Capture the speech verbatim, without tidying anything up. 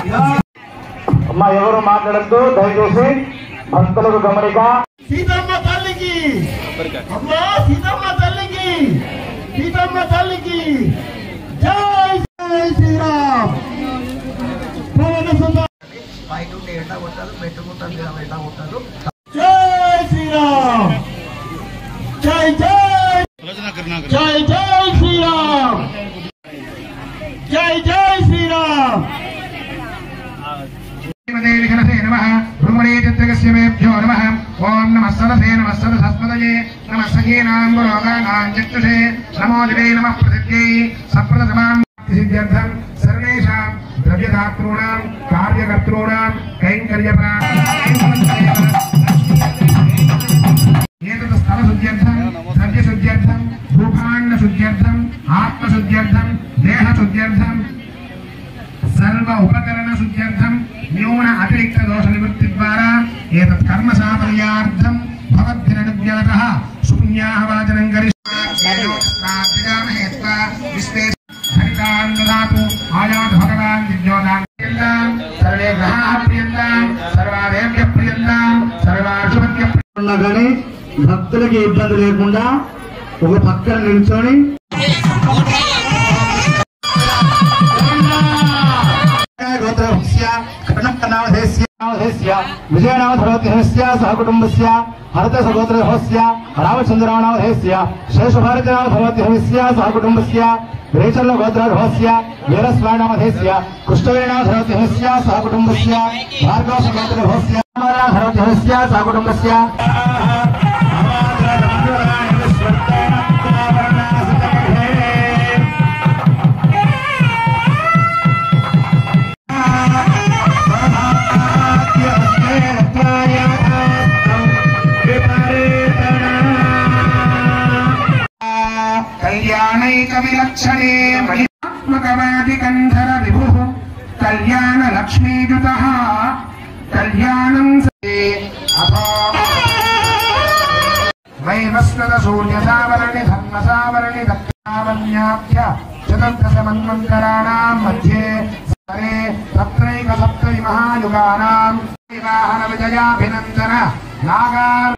అమ్మా ఎవరు మాట్లాడద్దు దయచేసి భక్తులకు గమనిక. సీతమ్మ తల్లికి అమ్మా సీతమ్మ తల్లికి సీతమ్మ తల్లికి జై జై శ్రీరామ్. బయట ఉంటే ఎండ కొట్టారు, పెట్టుకుంటారు ఎండ కొట్టారు. జై శ్రీరామ్. జై జై జై జై శ్రీరామ్. జై జై శ్రీరామ్. ओम नमः सदसे नमः सदसस्पदये नमः सखीनां पुरोगानां चक्षुषे नमो दिवे नमः प्रसिद्ध्यै सप्रदसमां सिद्ध्यर्थं सर्वेषां द्रव्यदातॄणां कार्यकर्तॄणां कैङ्कर्यपरायणं एतत् स्थलशुद्ध्यर्थं द्रव्यशुद्ध्यर्थं भूभाण्डशुद्ध्यर्थं आत्मशुद्ध्यर्थं देहशुद्ध्यर्थं सर्व उपकरण शुद्ध्यर्थं न्यून अतिरिक्त दोष निवृत्ति द्वारा एतत् कर्म साफल्यार्थं भवद्भिरनुज्ञातः सुपुण्याः वाचनं करिष्यामहे त्वा विश्वे हरितां ददातु आयात भगवान् विज्ञोदान् प्रियन्तां सर्वे ग्रहाः प्रियन्तां सर्वादेव्यः प्रियन्तां सर्वाशुभद्यः ఉన్నా కానీ భక్తులకి ఇబ్బంది లేకుండా ఒక పక్కన నిల్చొని विजयनामधर्मस्य सहकुटुम्बस्य हरत सहोदरस्य रामचन्द्रनामधर्मस्य शेषभारतनामधर्मस्य सहकुटुम्बस्य रेचल गोत्रस्य वीरस्वामीनामधर्मस्य कृष्णवीरनामधर्मस्य सहकुटुम्बस्य भार्गव सहोदरस्य धर्मस्य सहकुटुम्बस्य कल्याणैकविलक्षणे मणिमात्मकवादिकन्धर विभुः कल्याण लक्ष्मीयुतः कल्याणं अथो वैवस्वत सूर्यसावरणि धर्मसावरणि दक्षिणावन्याभ्य चतुर्दशमन्वन्तराणां मध्ये सरे सत्रैक सप्तति महायुगानां विवाहन विजयाभिनन्दन नागा